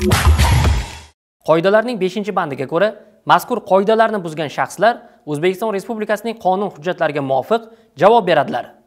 Qoidalarning 5-bandiga ko'ra, mazkur qoidalarni buzgan shaxslar O'zbekiston Respublikasining qonun hujjatlariga muvofiq javob beradilar.